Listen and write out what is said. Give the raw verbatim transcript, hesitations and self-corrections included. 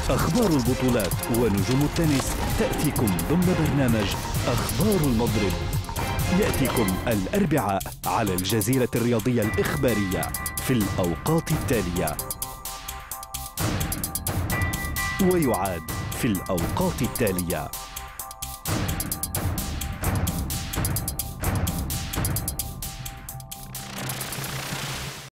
أخبار البطولات ونجوم التنس تأتيكم ضمن برنامج أخبار المضرب، يأتيكم الأربعاء على الجزيرة الرياضية الإخبارية في الأوقات التالية، ويعاد في الأوقات التالية.